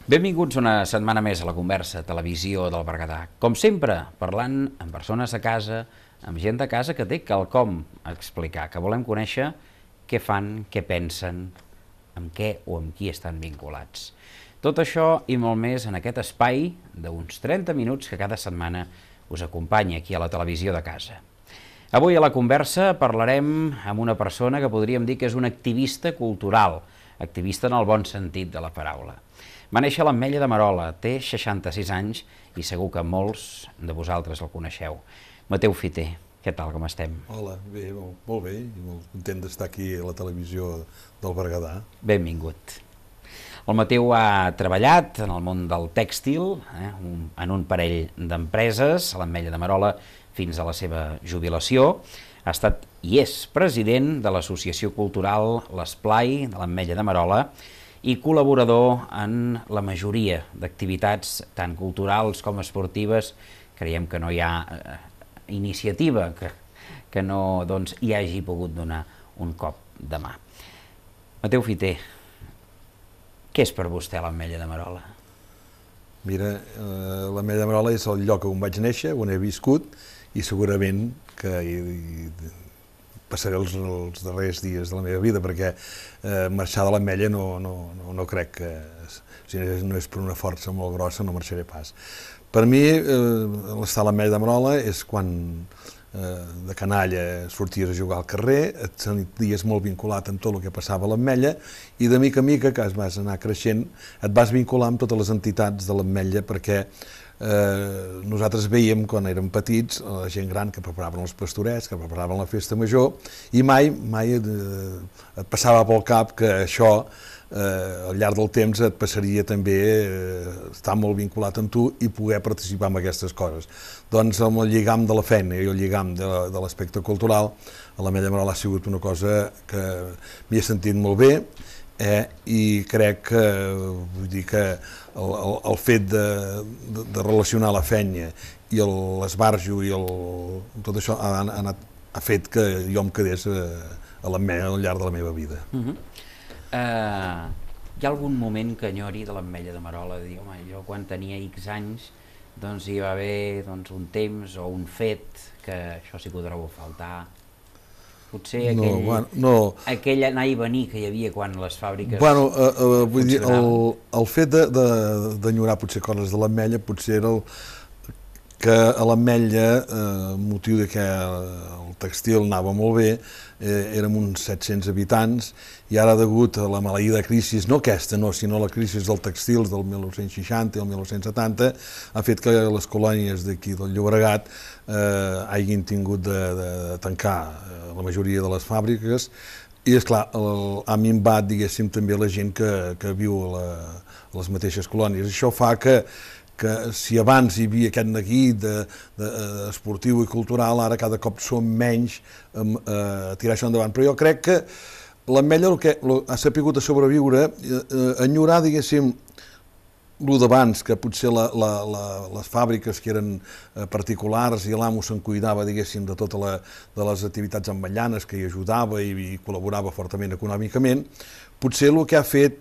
Benvinguts una setmana més a la conversa Televisió del Berguedà. Com sempre, parlant amb persones a casa, amb gent de casa que té quelcom a explicar, que volem conèixer què fan, què pensen, amb què o amb qui estan vinculats. Tot això i molt més en aquest espai d'uns 30 minuts que cada setmana us acompanya aquí a la televisió de casa. Avui a la conversa parlarem amb una persona que podríem dir que és una activista cultural, activista en el bon sentit de la paraula. Va néixer a l'Ametlla de Merola, té 66 anys i segur que molts de vosaltres el coneixeu. Mateu Fiter, què tal, com estem? Hola, bé, molt bé, i molt content d'estar aquí a la televisió del Berguedà. Benvingut. El Mateu ha treballat en el món del tèxtil, en un parell d'empreses, a l'Ametlla de Merola, fins a la seva jubilació. Ha estat i és president de l'Associació Cultural L'Esplai de l'Ametlla de Merola i col·laborador en la majoria d'activitats tant culturals com esportives. Creiem que no hi ha iniciativa que no hi hagi pogut donar un cop de mà. Mateu Fiter, què és per vostè l'Ametlla de Merola? Mira, l'Ametlla de Merola és el lloc on vaig néixer, on he viscut, i segurament que passaré els darrers dies de la meva vida, perquè marxar de l'Ametlla no crec que... Si no és per una força molt grossa, no marxaré pas. Per mi, l'estar a l'Ametlla de Merola és quan de canalla sorties a jugar al carrer, et senties molt vinculat amb tot el que passava a l'Ametlla, i de mica en mica, que vas anar creixent, et vas vincular amb totes les entitats de l'Ametlla, perquè nosaltres veiem, quan érem petits, la gent gran que preparaven els pastorets, que preparaven la festa major, i mai et passava pel cap que això, al llarg del temps, et passaria també estar molt vinculat amb tu i poder participar en aquestes coses. Doncs amb el lligam de la feina i el lligam de l'aspecte cultural, a l'Ametlla de Merola ha sigut una cosa que m'hi he sentit molt bé, i crec que, vull dir que el fet de relacionar la feina i l'esbarjo i tot això ha fet que jo em quedés a l'Ametlla al llarg de la meva vida. Hi ha algun moment que enyori de l'Ametlla de Merola, de dir, home, jo quan tenia X anys doncs hi va haver un temps o un fet que això sí que ho trobo a faltar? Potser aquell anar i venir que hi havia quan les fàbriques vull dir, el fet d'enyorar potser coses de l'Ametlla potser era que a l'Ametlla, motiu de que el tèxtil anava molt bé, érem uns 700 habitants, i ara, degut a la maleïda crisi, no aquesta, sinó la crisi del tèxtil del 1960 i el 1970, ha fet que les colònies d'aquí del Llobregat hagin tingut de tancar la majoria de les fàbriques, i, esclar, ha minvat, diguéssim, també la gent que viu a les mateixes colònies. Això fa que si abans hi havia aquest neguit esportiu i cultural, ara cada cop som menys a tirar això endavant. Però jo crec que l'Ametlla ha sapigut sobreviure, enyorar, diguéssim, el d'abans, que potser les fàbriques que eren particulars i l'amo se'n cuidava, diguéssim, de totes les activitats ametllanes, que hi ajudava i col·laborava fortament econòmicament, potser el que ha fet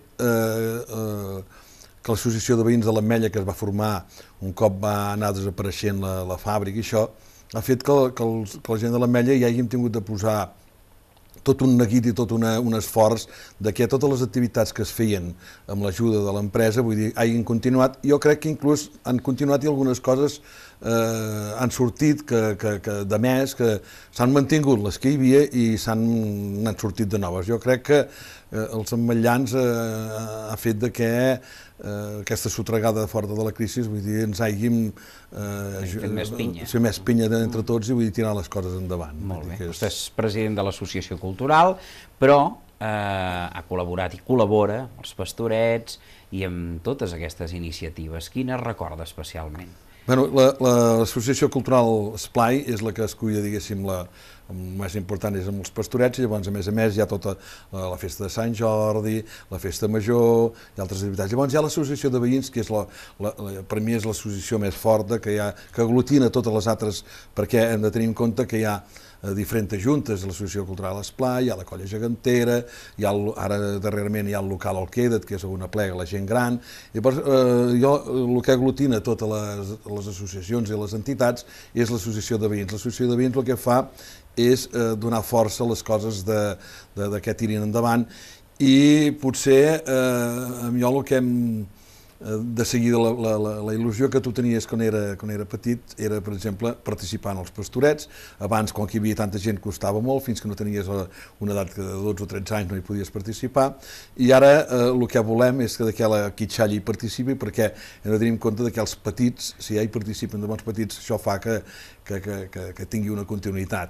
que l'associació de veïns de l'Ametlla, que es va formar un cop va anar desapareixent la fàbrica i això, ha fet que la gent de l'Ametlla hi hàgim tingut de posar tot un neguit i tot un esforç de que totes les activitats que es feien amb l'ajuda de l'empresa, vull dir, hagin continuat. Jo crec que inclús han continuat i algunes coses han sortit de més, que s'han mantingut les que hi havia i n'han sortit de noves. Jo crec que els ametllans ha fet que aquesta sotregada forta de la crisi, vull dir, ens hàgim fer més pinya entre tots i vull dir, tirar les coses endavant. Molt bé, vostè és president de l'Associació Cultural, però ha col·laborat i col·labora amb els pastorets i amb totes aquestes iniciatives. Quines recorda especialment? L'Associació Cultural Esplai és la que es cuida, diguéssim, el més important és amb els pastorets, i llavors, a més, hi ha tota la festa de Sant Jordi, la festa major i altres activitats. Llavors hi ha l'associació de veïns, que per mi és l'associació més forta, que aglutina totes les altres, perquè hem de tenir en compte que hi ha diferents juntes, l'associació cultural Esplai, hi ha la colla gegantera, ara darrerament hi ha el local Alqueda't, que és on aplega la gent gran, i llavors el que aglutina totes les associacions i les entitats és l'associació de veïns. L'associació de veïns el que fa és donar força a les coses que tirin endavant, i potser amb jo el que hem de seguida la il·lusió que tu tenies quan era petit era, per exemple, participar en els pastorets. Abans, quan hi havia tanta gent, costava molt, fins que no tenies una edat de 12 o 13 anys no hi podies participar, i ara el que volem és que aquella quitxalla hi participi, perquè hem de tenir en compte que els petits, si ja hi participen de bons petits, això fa que tingui una continuïtat.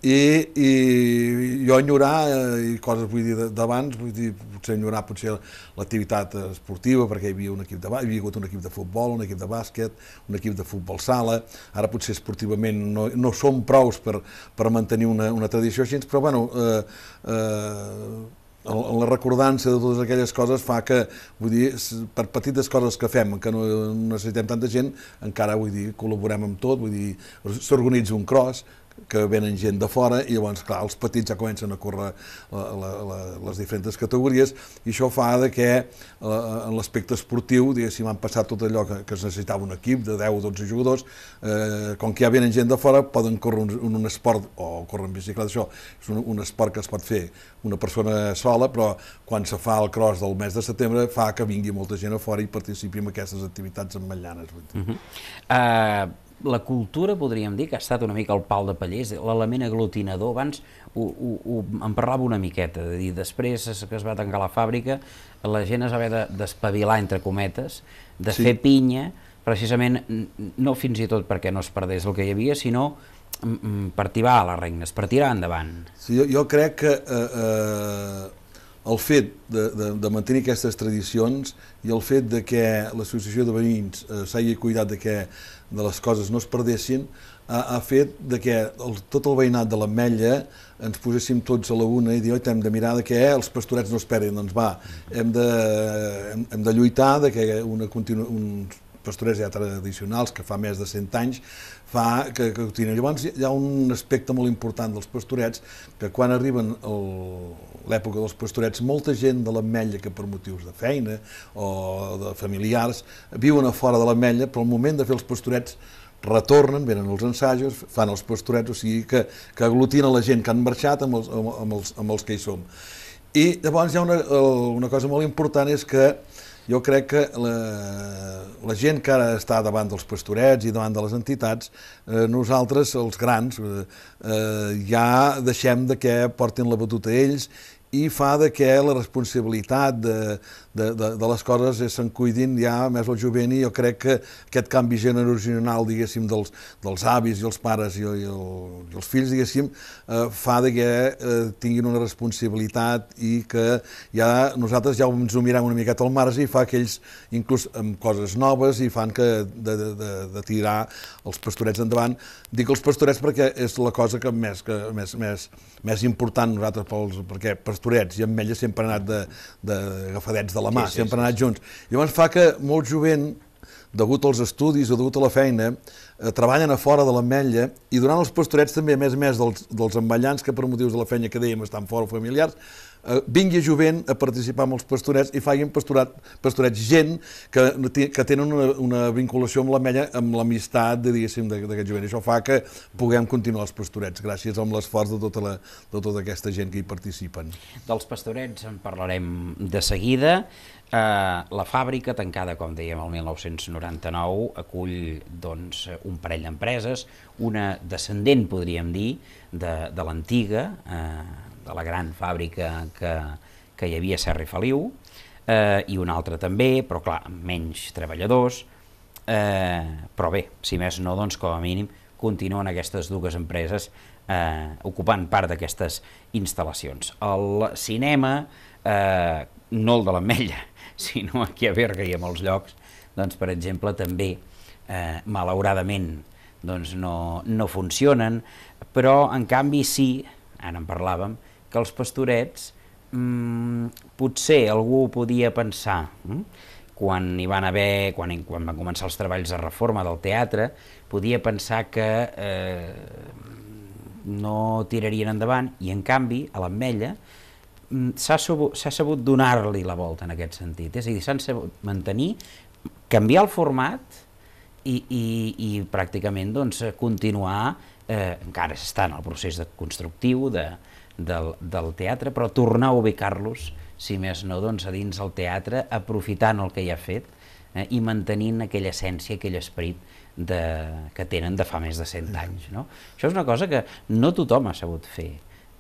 I jo enyorar, i coses vull dir d'abans, potser enyorar l'activitat esportiva, perquè hi havia hagut un equip de futbol, un equip de bàsquet, un equip de futbol sala. Ara potser esportivament no som prous per mantenir una tradició així, però bueno, la recordança de totes aquelles coses fa que, vull dir, per petites coses que fem, que no necessitem tanta gent, encara, vull dir, col·laborem amb tot, vull dir, s'organitza un cross, que venen gent de fora, i llavors, clar, els petits ja comencen a córrer les diferents categories, i això fa que en l'aspecte esportiu, diguéssim, han passat tot allò que es necessitava un equip de 10 o 12 jugadors, com que ja venen gent de fora, poden córrer un esport, o córrer en bicicleta, això és un esport que es pot fer una persona sola, però quan se fa el cross del mes de setembre fa que vingui molta gent a fora i participi en aquestes activitats ametllanes. La cultura, podríem dir, que ha estat una mica el pal de paller, l'element aglutinador. Abans en parlava una miqueta, de dir, després que es va tancar la fàbrica, la gent es va haver d'espavilar, entre cometes, de fer pinya, precisament, no fins i tot perquè no es perdés el que hi havia, sinó per tibar les regnes, per tirar endavant. Sí, jo crec que el fet de mantenir aquestes tradicions i el fet que l'associació de veïns s'hagi cuidat de les coses no es perdessin, ha fet que tot el veïnat de l'Ametlla ens poséssim tots a la una i dir, hem de mirar que els pastorets no es perdin. Doncs va, hem de lluitar que uns pastorets ja tradicionals, que fa més de 100 anys, fa que continuïn. Llavors hi ha un aspecte molt important dels pastorets, que quan arriben l'època dels pastorets, molta gent de l'Ametlla, que per motius de feina o de familiars, viuen a fora de l'Ametlla, però al moment de fer els pastorets retornen, venen els ensajos, fan els pastorets, o sigui que aglutina la gent que han marxat amb els que hi som. I llavors hi ha una cosa molt important, és que jo crec que la gent que ara està davant dels pastorets i davant de les entitats, nosaltres, els grans, ja deixem que portin la batuta ells, i fa que la responsabilitat de les coses se'n cuidin ja més el jovent, i jo crec que aquest canvi generacional, diguéssim, dels avis i els pares i els fills, diguéssim, fa que tinguin una responsabilitat, i que ja nosaltres ja ens ho mirem una miqueta al marge, i fa que ells, inclús amb coses noves, i fan de tirar els pastorets endavant. Dic els pastorets perquè és la cosa que més important nosaltres, perquè pastorets i ametlles sempre han anat agafadets de la mà, sempre han anat junts. Llavors fa que molt jovent, degut als estudis o degut a la feina, treballen a fora de l'Ametlla, i durant els pastorets també, a més dels ametllans que per motius de la feina que dèiem estan fora familiars, vingui jovent a participar en els pastorets i facin pastorets gent que tenen una vinculació amb l'Ametlla, amb l'amistat, diguéssim, d'aquest jovent. Això fa que puguem continuar els pastorets, gràcies a l'esforç de tota aquesta gent que hi participen. Dels pastorets en parlarem de seguida. La fàbrica, tancada, com dèiem, el 1999, acull un parell d'empreses, una descendent, podríem dir, de l'antiga, de la gran fàbrica que hi havia a Serra i Feliu, i una altra també, però clar, amb menys treballadors, però bé, si més no, doncs com a mínim continuen aquestes dues empreses ocupant part d'aquestes instal·lacions. El cinema, no el de l'Ametlla, sinó aquí a Berga i a molts llocs, doncs per exemple també malauradament no funcionen, però en canvi sí, ara en parlàvem, que els pastorets potser algú podia pensar, quan van començar els treballs de reforma del teatre, podia pensar que no tirarien endavant, i en canvi a l'Ametlla s'ha sabut donar-li la volta en aquest sentit, és a dir, s'han sabut mantenir, canviar el format i pràcticament doncs, continuar, encara està en el procés constructiu del teatre, però tornar a ubicar-los, si més no, doncs, a dins el teatre, aprofitant el que hi ha fet i mantenint aquella essència, aquell esperit que tenen de fa més de 100 anys. No? Això és una cosa que no tothom ha sabut fer.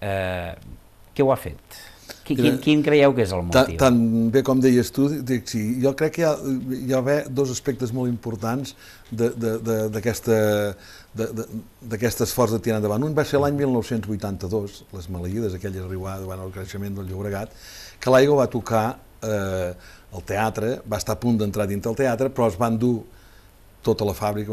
Què ho ha fet? Quin creieu que és el motiu? Tan bé com deies tu, sí, jo crec que hi ha dos aspectes molt importants d'aquest esforç de tirar endavant. Un va ser l'any 1982, les maleïdes, aquelles arribades davant el creixement del Llobregat, que l'aigua va tocar el teatre, va estar a punt d'entrar dintre el teatre, però es van dur tota la fàbrica,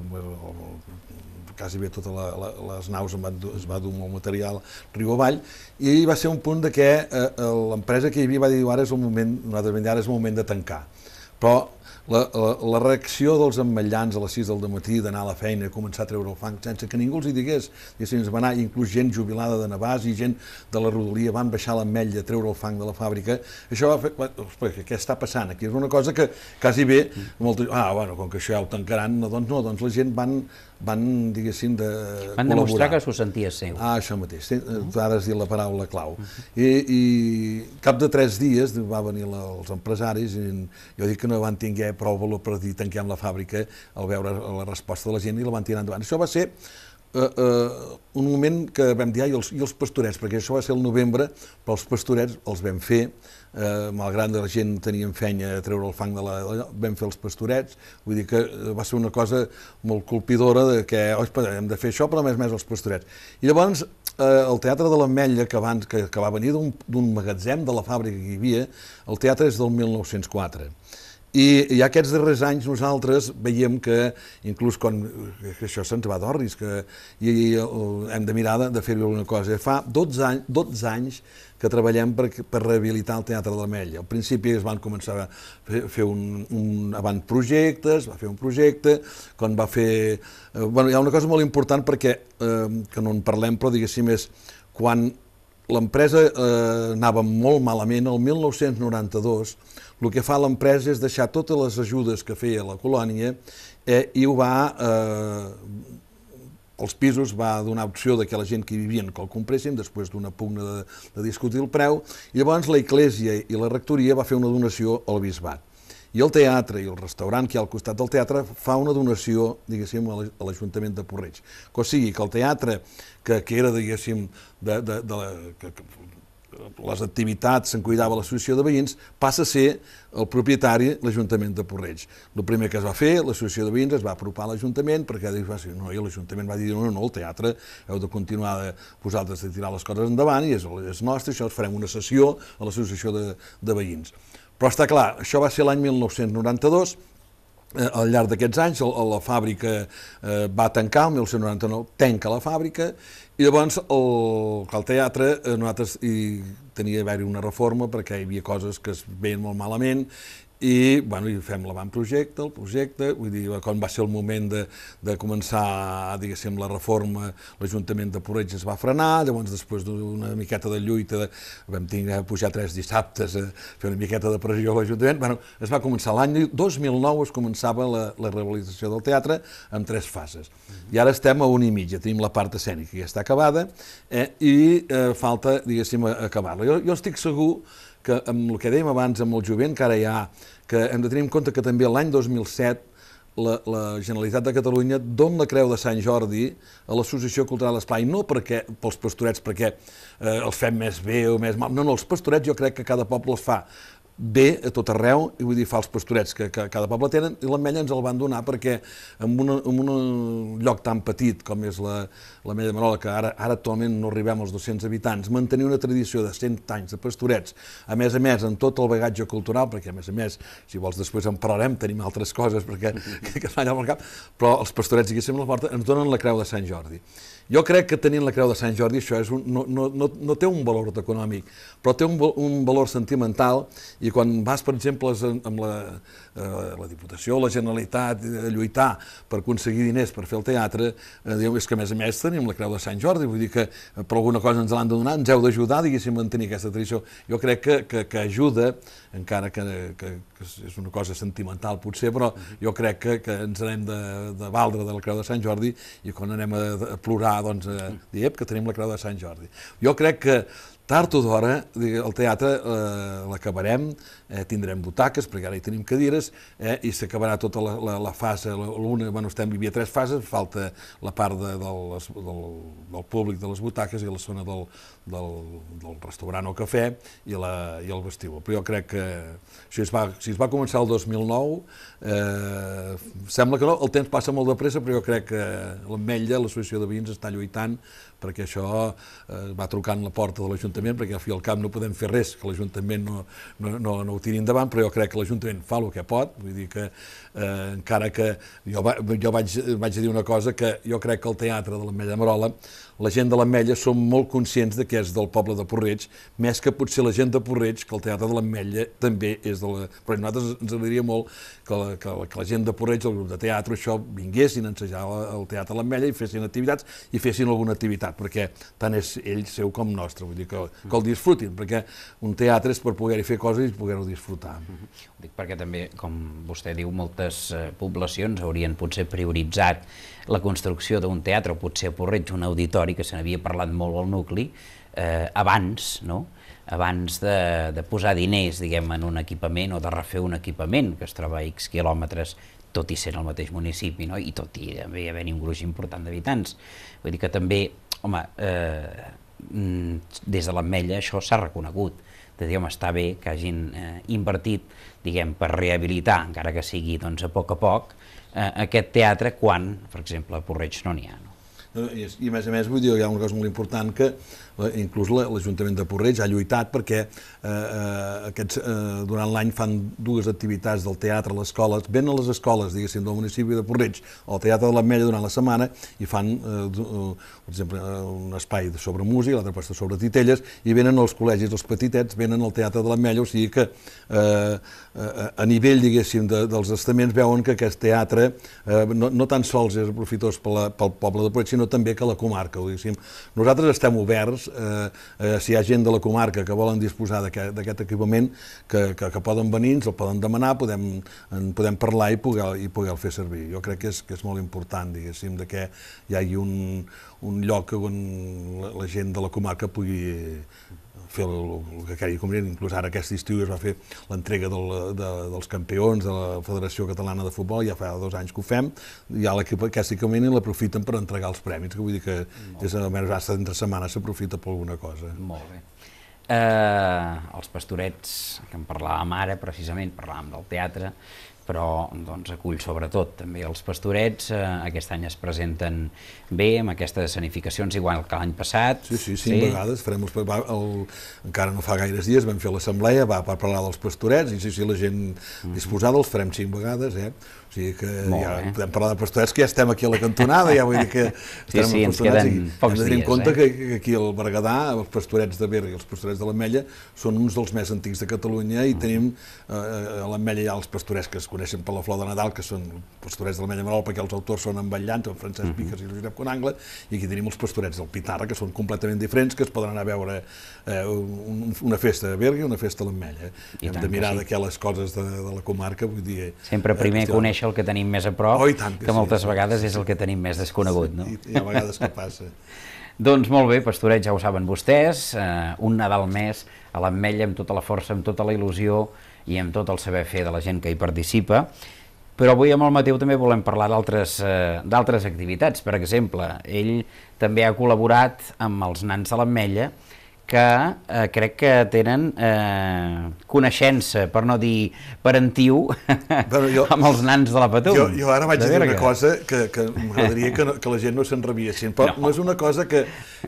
quasi bé totes les naus es va dur molt material riu avall, i va ser un punt de que l'empresa que hi havia va dir ara és el moment de tancar. Però la reacció dels ametllans a les 6 del matí d'anar a la feina i començar a treure el fang sense que ningú els hi digués, va anar, inclús gent jubilada de Navàs i gent de la rodalia van baixar a l'Ametlla a treure el fang de la fàbrica, això va fer, què està passant aquí? És una cosa que quasi bé, bueno, com que això ja ho tancaran, doncs no, doncs la gent van diguéssim, de col·laborar. Van demostrar que s'ho sentia seu. Això mateix, tu ara has dit la paraula clau. I cap de 3 dies va venir els empresaris i jo dic que no van tinguer prou valor per dir tanquem la fàbrica al veure la resposta de la gent i la van tirar endavant. Això va ser un moment que vam dir, i els pastorets, perquè això va ser el novembre, però els pastorets els vam fer, malgrat que la gent tenia feina a treure el fang vam fer els pastorets, vull dir que va ser una cosa molt colpidora de que hem de fer això, però a més els pastorets. I llavors el Teatre de l'Ametlla, que va venir d'un magatzem de la fàbrica que hi havia, el teatre és del 1904. I aquests darrers anys nosaltres veiem que, inclús quan això se'ns va d'orris, que hem de mirar de fer-hi alguna cosa. Fa 12 anys que treballem per rehabilitar el Teatre de l'Ametlla. Al principi es van començar a fer un avantprojecte, es va fer un projecte, quan va fer... Hi ha una cosa molt important perquè, que no en parlem, però diguéssim és quan l'empresa anava molt malament, el 1992, el que fa l'empresa és deixar totes les ajudes que feia la colònia i ho va, els pisos va donar opció que la gent que hi vivien que el compressin després d'una pugna de discutir el preu, i llavors la Església i la rectoria va fer una donació al bisbat. I el teatre i el restaurant que hi ha al costat del teatre fa una donació, diguéssim, a l'Ajuntament de Puig-reig. O sigui, que el teatre, que era, diguéssim, les activitats se'n cuidava l'associació de veïns, passa a ser el propietari l'Ajuntament de Puig-reig. El primer que es va fer, l'associació de veïns es va apropar a l'Ajuntament perquè l'Ajuntament va dir no, el teatre heu de continuar vosaltres de tirar les coses endavant i és nostre, això farem una sessió a l'associació de veïns. Però està clar, això va ser l'any 1992, al llarg d'aquests anys la fàbrica va tancar, el 1999 tanca la fàbrica, i llavors el teatre nosaltres hi tenia d'haver-hi una reforma perquè hi havia coses que es veien molt malament i fem l'avantprojecte, el projecte, vull dir, quan va ser el moment de començar, diguéssim, la reforma, l'Ajuntament de Puig-reig es va frenar, llavors després d'una miqueta de lluita vam tenir que pujar 3 dissabtes a fer una miqueta de pressió a l'Ajuntament, es va començar l'any 2009, es començava la rehabilitació del teatre amb 3 fases. I ara estem a 1 i mitja, tenim la part escènica que ja està acabada i falta, diguéssim, acabar-la. Jo estic segur que amb el que dèiem abans amb el jovent que ara hi ha, que hem de tenir en compte que també l'any 2007 la Generalitat de Catalunya dona la Creu de Sant Jordi a l'Associació Cultural Esplai, no pels pastorets perquè els fem més bé o més mal, no, els pastorets jo crec que cada poble els fa bé a tot arreu, i vull dir, fa els pastorets que cada poble tenen, i l'Ametlla ens el van donar perquè en un lloc tan petit com és l'Ametlla de Merola, que ara actualment no arribem als 200 habitants, mantenir una tradició de 100 anys de pastorets, a més, amb tot el bagatge cultural, perquè a més, si vols després en parlarem, tenim altres coses perquè que fan allà al cap, però els pastorets, diguéssim, ens donen la Creu de Sant Jordi. Jo crec que tenint la Creu de Sant Jordi això no té un valor econòmic, però té un valor sentimental, i i quan vas, per exemple, amb la Diputació o la Generalitat a lluitar per aconseguir diners per fer el teatre, és que a més tenim la Creu de Sant Jordi, vull dir que per alguna cosa ens l'han de donar, ens heu d'ajudar, diguéssim, a mantenir aquesta tradició. Jo crec que ajuda, encara que és una cosa sentimental potser, però jo crec que ens anem de valdre de la Creu de Sant Jordi i quan anem a plorar, doncs, dir que tenim la Creu de Sant Jordi. Jo crec que tard o d'hora el teatre l'acabarem, tindrem butaques, perquè ara hi tenim cadires, i s'acabarà tota la fase, hi havia 3 fases, falta la part del públic de les butaques i la zona del restaurant o cafè i el vestíbul. Però jo crec que si es va començar el 2009, sembla que no, el temps passa molt de pressa, però jo crec que l'Ametlla, l'associació de veïns, està lluitant perquè això va trucant la porta de l'Ajuntament, perquè al fi i al cap no podem fer res, que l'Ajuntament no ho tiri endavant, però jo crec que l'Ajuntament fa el que pot, vull dir que encara que jo vaig dir una cosa, que jo crec que el teatre de l'Ametlla de Merola, la gent de l'Ametlla som molt conscients de que és del poble de Porreig, més que potser la gent de Porreig, que el teatre de l'Ametlla també és de la... Però a nosaltres ens agradaria molt que la gent de Porreig, el grup de teatre, això, vinguessin a ensejar al teatre de l'Ametlla i fessin activitats i fessin alguna activitat, perquè tant és ell seu com nostre, vull dir que el disfrutin, perquè un teatre és per poder-hi fer coses i poder-ho disfrutar. Ho dic perquè també, com vostè diu, moltes poblacions haurien potser prioritzat la construcció d'un teatre, o potser a Porreig un auditori, que se n'havia parlat molt al nucli, abans, no?, abans de posar diners, diguem, en un equipament o de refer un equipament que es troba a X quilòmetres, tot i ser en el mateix municipi, no?, i tot i haver-hi un gruix important d'habitants. Vull dir que també, home, des de l'Ametlla això s'ha reconegut, de dir, home, està bé que hagin invertit, diguem, per rehabilitar, encara que sigui doncs, a poc, aquest teatre quan, per exemple, a Porreig no n'hi ha. I a més, vull dir, hi ha una cosa molt important que inclús l'Ajuntament de Porreig ha lluitat perquè durant l'any fan 2 activitats del teatre a les escoles, venen a les escoles, diguéssim, del municipi de Porreig al Teatre de l'Ametlla durant la setmana i fan, per exemple, un espai sobre música, l'altre posta sobre titelles, i venen els col·legis, els petitets, venen al Teatre de l'Ametlla, o sigui que a nivell, diguéssim, dels estaments veuen que aquest teatre no tan sols és profitós pel poble de Porreig, sinó també que la comarca, diguéssim. Nosaltres estem oberts, si hi ha gent de la comarca que volen disposar d'aquest equipament, que poden venir, ens el poden demanar, en podem parlar i poder-lo fer servir. Jo crec que és molt important, diguéssim, que hi hagi un lloc on la gent de la comarca pugui fer el que cregui convenient. Inclús ara aquest estiu es va fer l'entrega dels campions de la Federació Catalana de Futbol, ja fa 2 anys que ho fem, i aquest equipament l'aprofiten per entregar els premis, que vull dir que almenys entre setmanes s'aprofita per alguna cosa. Molt bé. Els Pastorets, que en parlàvem ara, precisament, parlàvem del teatre, però doncs, acull sobretot també els Pastorets. Aquest any es presenten bé, amb aquestes escenificacions, igual que l'any passat. Sí, 5 vegades. Encara no fa gaires dies vam fer l'assemblea, va per parlar dels Pastorets, i si la gent disposada els farem 5 vegades, O sigui que ja podem parlar de Pastorets, que ja estem aquí a la cantonada, ja vull dir que estarem ens queden pocs dies. Hem de tenir en compte que aquí al Berguedà, els Pastorets de Berga i els Pastorets de l'Ametlla són uns dels més antics de Catalunya, i tenim a l'Ametlla hi ha els Pastorets que es coneixen per la flor de Nadal, que són Pastorets de l'Ametlla Merola, perquè els autors són en Batllans, en Francesc Piques i Josep Conangle, i aquí tenim els Pastorets del Pitarra, que són completament diferents, que es poden anar a veure una festa a Berga i una festa a l'Ametlla. Hem de mirar d'aquelles coses de la comarca, vull dir... Sempre primer conèixer el que tenim més a prop, que moltes vegades és el que tenim més desconegut, no? Hi ha vegades que passa. Doncs molt bé, Pastorets, ja ho saben vostès, un Nadal més a l'Ametlla amb tota la força, amb tota la il·lusió i amb tot el saber fer de la gent que hi participa. Però avui amb el Mateu també volem parlar d'altres activitats. Per exemple, ell també ha col·laborat amb els nans de l'Ametlla, que crec que tenen coneixença, per no dir parentiu, amb els nans de la Patum. Jo ara vaig dir una cosa que m'agradaria que la gent no se'n reviessin, però no és una cosa que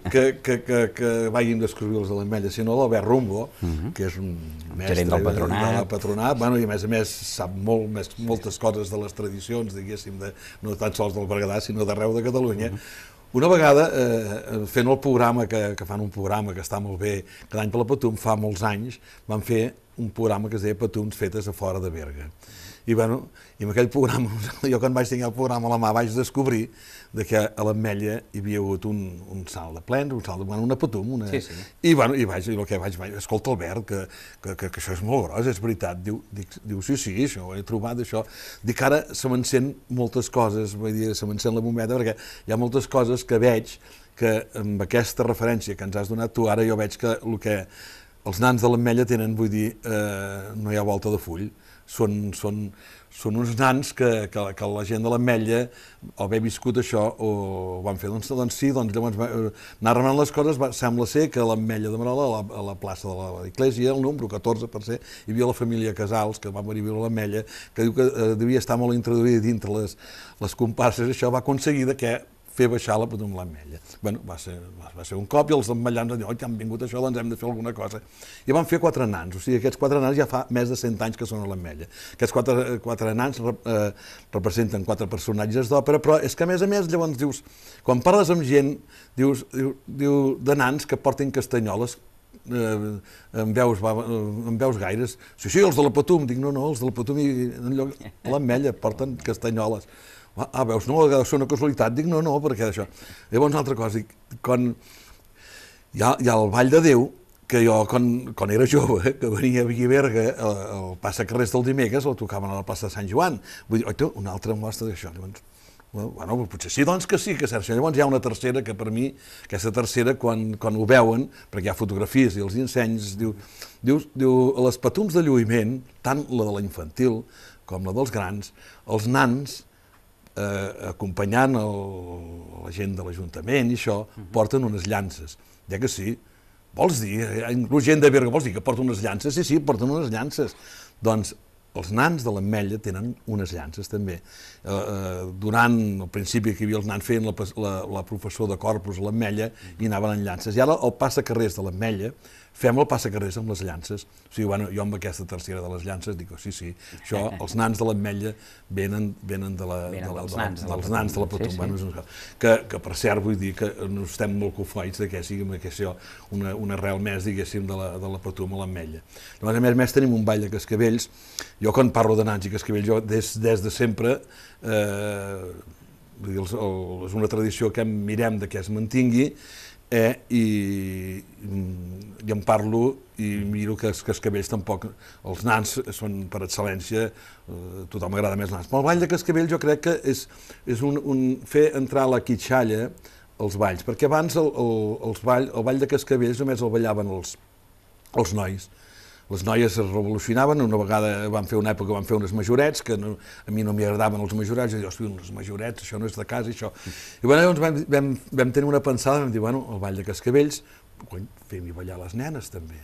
vagin d'escriure els de l'Ametlla, sinó l'Albert Rumbo, que és un mestre del patronat, i a més sap moltes coses de les tradicions, diguéssim, no tan sols del Berguedà, sinó d'arreu de Catalunya. Una vegada, fent el programa, que fan un programa que està molt bé, cada any per la Patum, fa molts anys, van fer un programa que es deia Petums fetes a fora de Berga. I en aquell programa, jo quan vaig tenir el programa a la mà vaig descobrir que a l'Ametlla hi havia hagut un salt de plens, una Patum, i el que vaig, escolta Albert, que això és molt gros, és veritat, diu sí, això ho he trobat, això, dic ara se m'encén moltes coses, vull dir, se m'encén la bombeta, perquè hi ha moltes coses que veig que amb aquesta referència que ens has donat tu, ara jo veig que el que els nans de l'Ametlla tenen, vull dir, no hi ha volta de full, són uns nans que la gent de l'Ametlla, al haver viscut això, ho van fer, doncs sí, llavors anar remant les coses, sembla ser que a l'Ametlla de Merola, a la plaça de l'Església, el número 14, per ser, hi havia la família Casals, que va venir a viure a l'Ametlla, que diu que devia estar molt introduïda dintre les comparses, això va aconseguir que fer baixar la Patum l'Ametlla. Va ser un cop i els ametllans van dir, oi, que han vingut això, doncs hem de fer alguna cosa. I van fer 4 nans, o sigui, aquests 4 nans ja fa més de 100 anys que són a l'Ametlla. Aquests 4 nans representen 4 personatges d'òpera, però és que a més, llavors dius, quan parles amb gent, dius de nans que porten castanyoles, en veus gaires. Sí, els de la Patum. Dic, no, els de la Patum a l'Ametlla porten castanyoles. Veus, no, deu ser una casualitat. Dic, no, perquè d'això. Llavors, una altra cosa, quan hi ha el Ball de Déu, que jo, quan era jove, que venia a Berga, el passacarrers del dimecres, el tocaven a la plaça de Sant Joan. Vull dir, oi, una altra mostra d'això. Bueno, potser sí, doncs que sí, que cert. Llavors hi ha una tercera que per mi, aquesta tercera, quan ho veuen, perquè hi ha fotografies i els ensenys, diu, a les Patums de lluïment, tant la de la infantil com la dels grans, els nans, acompanyant la gent de l'Ajuntament i això, porten unes llances. Ja que sí, vols dir, inclús gent de Berga, vols dir que porten unes llances? Sí, porten unes llances. Doncs els nans de l'Ametlla tenen unes llances també. Durant el principi que hi havia els nans feien la professor de Corpus a l'Ametlla i anaven en llances. I ara el passacarrers de l'Ametlla fem el passacarrers amb les llances. O sigui, jo amb aquesta tercera de les llances dic, sí, això, els nans de l'Ametlla venen dels nans de la Patum. Que per cert vull dir que no estem molt cofois que sigui una arrel més, diguéssim, de la Patum a l'Ametlla. A més tenim un ball de cascavells. Jo quan parlo de nans i cascavells, jo des de sempre és una tradició que mirem que es mantingui, i en parlo i miro que els cascavells tampoc, els nans són per excel·lència, tothom m'agrada més nans. Però el ball de cascavells jo crec que és fer entrar la quitxalla als balls, perquè abans el ball de cascavells només el ballaven els nois. Les noies es revolucionaven, una vegada van fer una època, van fer uns majorets, que a mi no m'hi agradaven els majorets, jo dic, uns majorets, això no és de casa, això. I llavors vam tenir una pensada, vam dir, el ball de cascavells, fem-hi ballar les nenes també.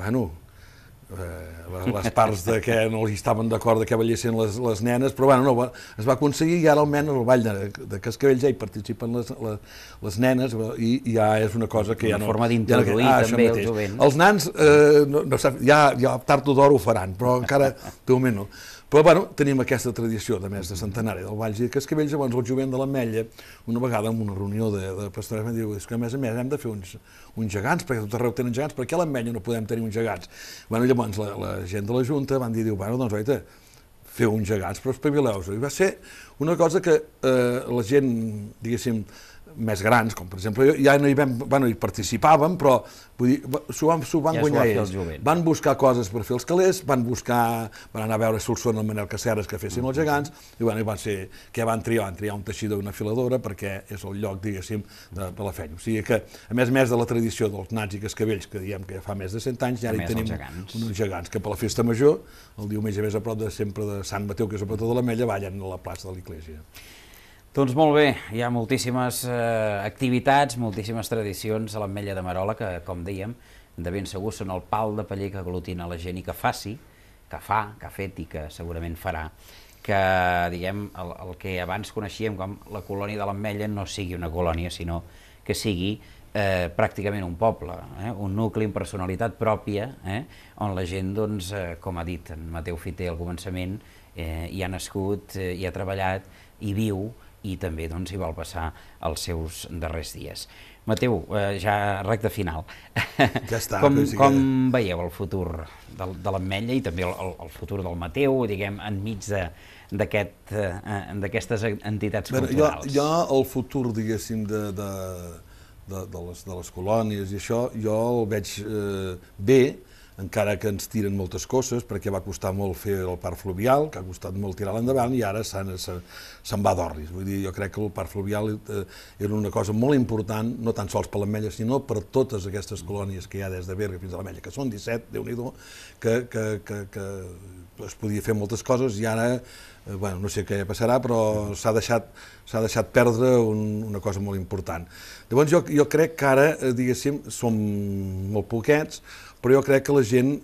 Les parts que no hi estaven d'acord que ballessin les nenes, però es va aconseguir i ara almenys el ball de cascavells ja hi participen les nenes i ja és una cosa que ja no... Una forma d'introduir també el jovent. Els nans, ja tard o d'hora ho faran, però encara de moment no. Però tenim aquesta tradició de més de centenari del Balls i de Cascavells. Llavors el jovent de l'Ametlla, una vegada en una reunió de pastores, em diu que a més hem de fer uns gegants, perquè tot arreu tenen gegants, perquè a l'Ametlla no podem tenir uns gegants. Llavors la gent de la Junta van dir, doncs oita, feu uns gegants, però espavileu-vos. I va ser una cosa que la gent, diguéssim, més grans, com per exemple, ja no hi participàvem, però s'ho van guanyar ells. Van buscar coses per fer els calés, van anar a veure Solsona el Manel Caceres que fessin els gegants, i va ser que van triar un teixidor i una filadora perquè és el lloc, diguéssim, per la feina. O sigui que, a més de la tradició dels nans i cascavells, que diem que ja fa més de 100 anys, ja hi tenim uns gegants que per la festa major, el diumenge més a prop sempre de Sant Mateu, que és a prop de l'Ametlla, ballen a la plaça de l'Església. Doncs molt bé, hi ha moltíssimes activitats, moltíssimes tradicions a l'Ametlla de Merola que, com dèiem, de ben segur són el pal de paller que aglutina la gent i que faci, que fa, que ha fet i que segurament farà, que, diguem, el que abans coneixíem com la colònia de l'Ametlla no sigui una colònia, sinó que sigui pràcticament un poble, un nucli amb personalitat pròpia, on la gent, doncs, com ha dit en Mateu Fiter al començament, hi ha nascut, hi ha treballat, hi viu, i també hi vol passar els seus darrers dies. Mateu, ja recta final. Ja està. Com veieu el futur de l'Ametlla i també el futur del Mateu, diguem, enmig d'aquestes entitats culturals? Jo el futur, diguéssim, de les colònies i això, jo el veig bé, encara que ens tiren moltes coses, perquè va costar molt fer el parc fluvial, que ha costat molt tirar-lo endavant, i ara se'n va d'orris. Vull dir, jo crec que el parc fluvial era una cosa molt important, no tan sols per l'Ametlla, sinó per totes aquestes colònies que hi ha des de Berga fins a l'Ametlla, que són 17, Déu-n'hi-do, que es podia fer moltes coses, i ara, no sé què passarà, però s'ha deixat perdre una cosa molt important. Llavors jo crec que ara, diguéssim, som molt poquets, però jo crec que la gent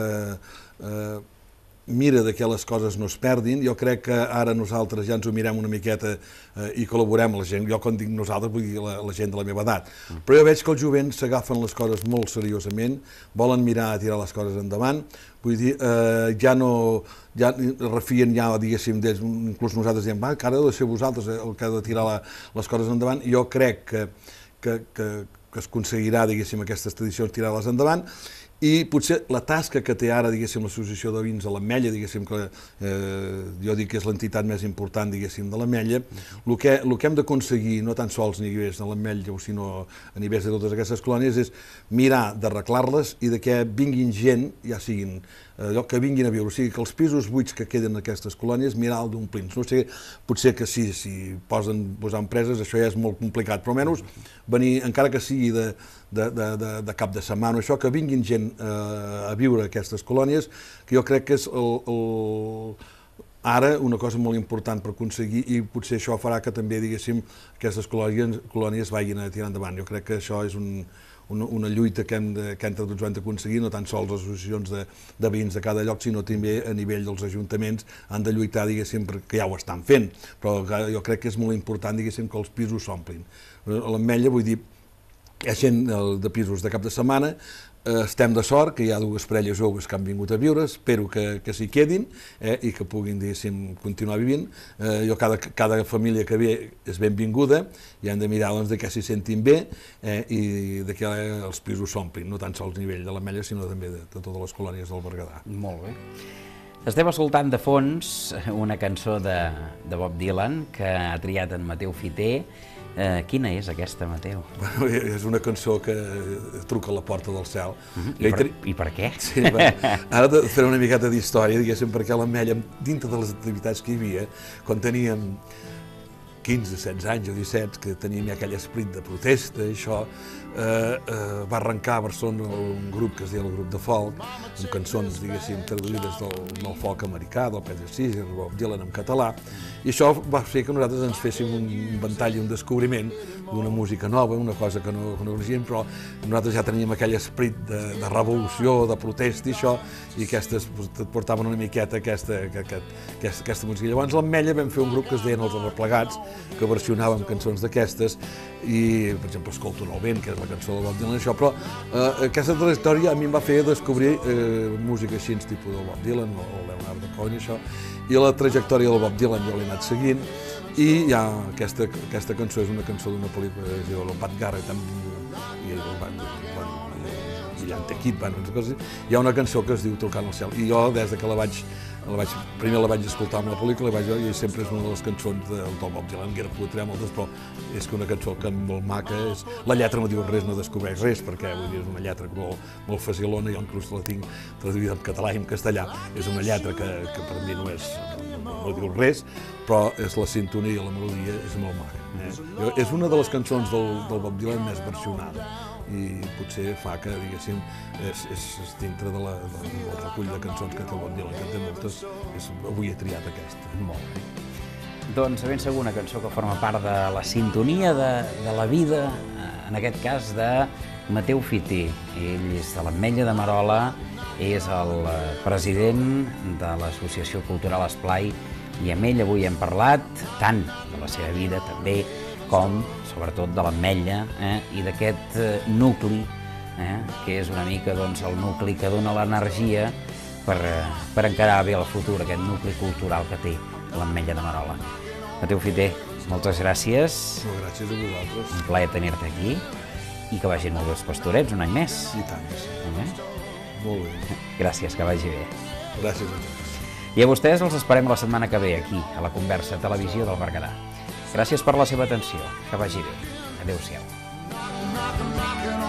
mira que les coses no es perdin. Jo crec que ara nosaltres ja ens ho mirem una miqueta i col·laborem amb la gent. Jo quan dic nosaltres vull dir la gent de la meva edat. Però jo veig que els jovents s'agafen les coses molt seriosament, volen mirar a tirar les coses endavant. Vull dir, ja refien ja, diguéssim, inclús nosaltres diem, que ara heu de ser vosaltres el que ha de tirar les coses endavant. Jo crec que es aconseguirà, diguéssim, aquestes tradicions tirar-les endavant, i potser la tasca que té ara, diguéssim, l'Associació de Veïns de l'Ametlla, diguéssim, que jo dic que és l'entitat més important, diguéssim, de l'Ametlla, el que hem d'aconseguir, no tan sols a nivells de l'Ametlla, sinó a nivells de totes aquestes colònies, és mirar d'arreglar-les i de que vinguin gent, ja siguin que vinguin a viure, o sigui, que els pisos buits que queden en aquestes colònies, mirar-los d'omplir-los. No sé, potser que sí, si posen posar empreses, això ja és molt complicat, però almenys venir, encara que sigui de cap de setmana, això, que vinguin gent a viure a aquestes colònies, que jo crec que és ara una cosa molt important per aconseguir, i potser això farà que també, diguéssim, aquestes colònies vagin a tirar endavant. Jo crec que això és una lluita que entre tots hem d'aconseguir, no tan sols les associacions de veïns de cada lloc, sinó també a nivell dels ajuntaments han de lluitar, diguéssim, perquè ja ho estan fent, però jo crec que és molt important, diguéssim, que els pisos s'omplin. A l'Ametlla, vull dir, hi ha gent de pisos de cap de setmana, estem de sort que hi ha dues parelles joves que han vingut a viure, espero que s'hi quedin i que puguin, diguéssim, continuar vivint. Cada família que ve és benvinguda i hem de mirar de que s'hi sentin bé i de que els pisos s'omplin, no tan sols a nivell de l'Ametlla, sinó també de totes les colònies del Berguedà. Molt bé. Estem escoltant de fons una cançó de Bob Dylan que ha triat en Mateu Fiter. Quina és aquesta, Mateu? És una cançó que truca a la porta del cel. I per què? Sí, ara faré una miqueta d'història, diguéssim, perquè a l'Ametlla, dintre de les activitats que hi havia, quan teníem 15, 16 anys o 17, que teníem aquell esperit de protesta, això, va arrencar a Barcelona un grup que es deia el grup de folk, amb cançons, diguéssim, traduïdes del folk americà, del Peter Seeger, Bob Dylan en català, i això va fer que nosaltres ens féssim un ventall i un descobriment d'una música nova, una cosa que no coneixíem, però nosaltres ja teníem aquell esperit de revolució, de protesta i això, i aquestes portaven una miqueta aquesta música. Llavors a l'Ametlla vam fer un grup que es deien els Arreplegats, que versionàvem cançons d'aquestes, i, per exemple, Escolto en el vent, que és la cançó de Bob Dylan, això, però aquesta trajectòria a mi em va fer descobrir música així, tipus del Bob Dylan o Leonard Cohen, això, i la trajectòria del Bob Dylan jo l'he anat seguint, i ja aquesta cançó és una cançó d'una pel·lícula que es diu el Pat Garrett i Jan Tequit, hi ha una cançó que es diu Tocant al cel, i jo des que primer la vaig escoltar amb la pel·lícula i sempre és una de les cançons del Bob Dylan, que era poetria moltes, però és que una cançó que molt maca, la lletra no diu res, no descobreix res, perquè és una lletra molt facilona, jo inclús la tinc traduïda en català i en castellà, és una lletra que per mi no diu res, però és la sintonia i la melodia és molt maca. És una de les cançons del Bob Dylan més versionada, i potser fa que, diguéssim, és dintre del recull de cançons que té el Bob Dylan, que té moltes, avui he triat aquesta. Molt bé. Doncs ben segur una cançó que forma part de la sintonia de la vida, en aquest cas de Mateu Fiter. Ell és de l'Ametlla de Merola, és el president de l'Associació Cultural Esplai, i amb ell avui hem parlat tant de la seva vida també com, sobretot, de l'Ametlla i d'aquest nucli, que és una mica el nucli que dona l'energia per encarar bé el futur, aquest nucli cultural que té l'Ametlla de Merola. Mateu Fiter, Moltes gràcies. Molt gràcies a vosaltres. Un plaer tenir-te aquí i que vagin molt bé els Pastorets un any més. I tant. Molt bé. Gràcies, que vagi bé. Gràcies a tots. I a vostès els esperem la setmana que ve aquí, a la Conversa Televisió del Berguedà. Gràcies per la seva atenció. Que vagi bé. Adéu-siau.